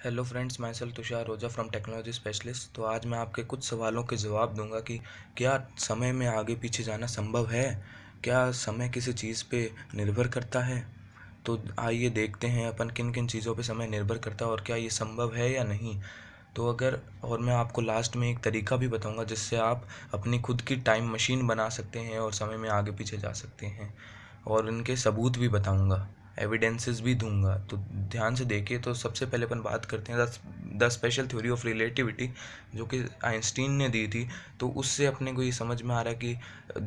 Hello friends, myself Tushar Ojha from technology specialist. तो आज मैं आपके कुछ सवालों के जवाब दूंगा कि क्या समय में आगे पीछे जाना संभव है। क्या समय किसी चीज़ पे निर्भर करता है। तो आइए देखते हैं अपन किन किन चीज़ों पे समय निर्भर करता है और क्या ये संभव है या नहीं। तो अगर और मैं आपको लास्ट में एक तरीका भी बताऊंगा जिससे आप अपनी खुद की टाइम मशीन बना सकते हैं और समय में आगे पीछे जा सकते हैं, और इनके सबूत भी बताऊंगा, एविडेंसेस भी दूंगा। तो ध्यान से देखिए। तो सबसे पहले अपन बात करते हैं the special theory of relativity, जो कि आइंस्टीन ने दी थी। तो उससे अपने को ये समझ में आ रहा है कि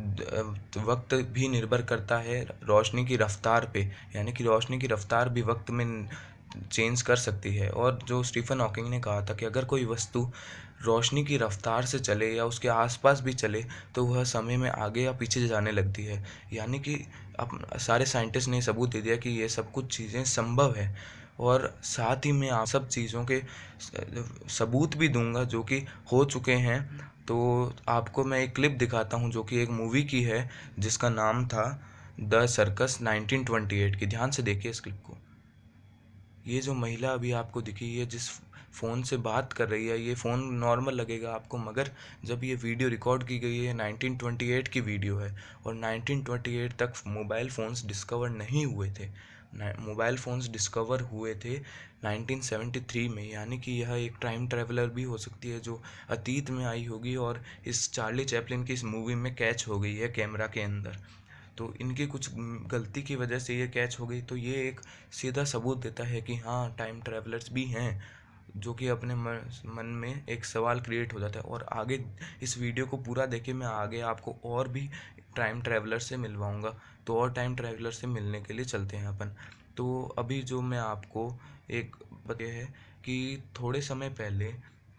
वक्त भी निर्भर करता है रोशनी की रफ्तार पे, यानी कि रोशनी की रफ्तार भी वक्त में चेंज कर सकती है। और जो स्टीफन हॉकिंग ने कहा था कि अगर कोई वस्तु रोशनी की रफ्तार से चले या उसके आसपास भी चले तो वह समय में आगे या पीछे जाने लगती है। यानी कि अब सारे साइंटिस्ट ने सबूत दे दिया कि ये सब कुछ चीज़ें संभव है। और साथ ही मैं आप सब चीज़ों के सबूत भी दूंगा जो कि हो चुके हैं। तो आपको मैं एक क्लिप दिखाता हूँ जो कि एक मूवी की है जिसका नाम था द सर्कस 1928 की। ध्यान से देखिए इस क्लिप को। ये जो महिला अभी आपको दिखी, ये जिस फ़ोन से बात कर रही है, ये फ़ोन नॉर्मल लगेगा आपको, मगर जब ये वीडियो रिकॉर्ड की गई है 1928 की वीडियो है। और 1928 तक मोबाइल फ़ोन्स डिस्कवर नहीं हुए थे। मोबाइल फ़ोन्स डिस्कवर हुए थे 1973 में। यानी कि यह एक टाइम ट्रैवलर भी हो सकती है जो अतीत में आई होगी और इस चार्ली चैपलिन की इस मूवी में कैच हो गई है कैमरा के अंदर। तो इनकी कुछ गलती की वजह से ये कैच हो गई। तो ये एक सीधा सबूत देता है कि हाँ, टाइम ट्रैवलर्स भी हैं, जो कि अपने मन में एक सवाल क्रिएट हो जाता है। और आगे इस वीडियो को पूरा देखे, मैं आगे आपको और भी टाइम ट्रैवलर से मिलवाऊंगा। तो और टाइम ट्रैवलर से मिलने के लिए चलते हैं अपन। तो अभी जो मैं आपको एक बता है कि थोड़े समय पहले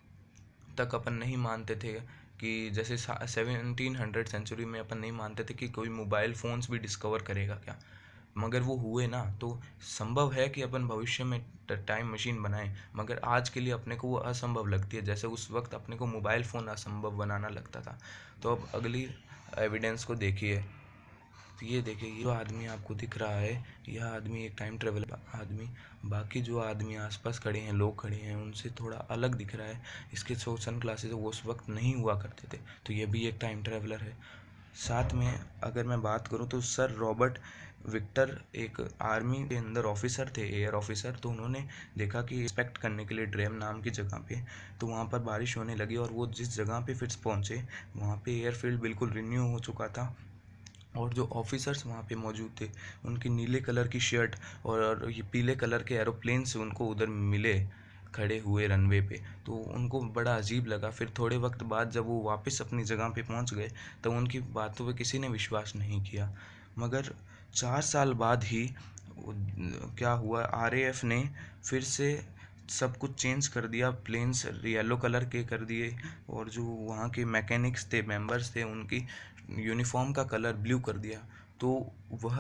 तक अपन नहीं मानते थे कि जैसे 1700 सेंचुरी में अपन नहीं मानते थे कि कोई मोबाइल फ़ोन्स भी डिस्कवर करेगा क्या, मगर वो हुए ना। तो संभव है कि अपन भविष्य में टाइम मशीन बनाएं, मगर आज के लिए अपने को वो असंभव लगती है, जैसे उस वक्त अपने को मोबाइल फ़ोन असंभव बनाना लगता था। तो अब अगली एविडेंस को देखिए। तो ये देखिए, ये जो आदमी आपको दिख रहा है, यह आदमी एक टाइम ट्रेवल आदमी, बाकी जो आदमी आसपास खड़े हैं, लोग खड़े हैं, उनसे थोड़ा अलग दिख रहा है। इसके जो सन ग्लासेस वो उस वक्त नहीं हुआ करते थे। तो ये भी एक टाइम ट्रेवलर है। साथ में अगर मैं बात करूं तो सर रॉबर्ट विक्टर एक आर्मी के अंदर ऑफिसर थे, एयर ऑफिसर। तो उन्होंने देखा कि इंस्पेक्ट करने के लिए ड्रेम नाम की जगह पे, तो वहाँ पर बारिश होने लगी और वो जिस जगह पे फिर पहुँचे वहाँ पे एयरफील्ड बिल्कुल रिन्यू हो चुका था। और जो ऑफिसर्स वहाँ पे मौजूद थे, उनकी नीले कलर की शर्ट और ये पीले कलर के एरोप्लेन से उनको उधर मिले खड़े हुए रनवे पे। तो उनको बड़ा अजीब लगा। फिर थोड़े वक्त बाद जब वो वापस अपनी जगह पे पहुँच गए तो उनकी बातों पे किसी ने विश्वास नहीं किया। मगर 4 साल बाद ही क्या हुआ, आरएएफ ने फिर से सब कुछ चेंज कर दिया, प्लेन्स येलो कलर के कर दिए, और जो वहाँ के मैकेनिक्स थे, मेंबर्स थे, उनकी यूनिफॉर्म का कलर ब्लू कर दिया। तो वह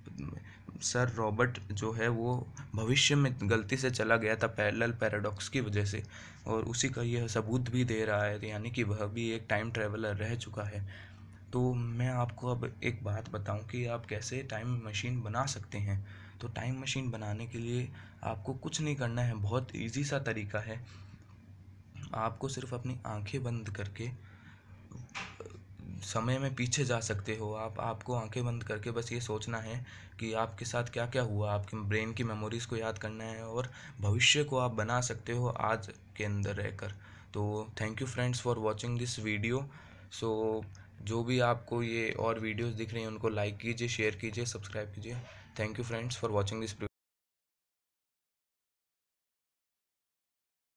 सर रॉबर्ट जो है वो भविष्य में गलती से चला गया था पैरेलल पैराडॉक्स की वजह से, और उसी का यह सबूत भी दे रहा है, यानी कि वह भी एक टाइम ट्रैवलर रह चुका है। तो मैं आपको अब एक बात बताऊं कि आप कैसे टाइम मशीन बना सकते हैं। तो टाइम मशीन बनाने के लिए आपको कुछ नहीं करना है, बहुत इजी सा तरीका है। आपको सिर्फ अपनी आंखें बंद करके समय में पीछे जा सकते हो। आपको आंखें बंद करके बस ये सोचना है कि आपके साथ क्या क्या हुआ, आपके ब्रेन की मेमोरीज़ को याद करना है, और भविष्य को आप बना सकते हो आज के अंदर रहकर। तो thank you friends for watching this video. So जो भी आपको ये और वीडियोस दिख रही हैं उनको लाइक कीजिए, शेयर कीजिए, सब्सक्राइब कीजिए। Thank you friends for watching this.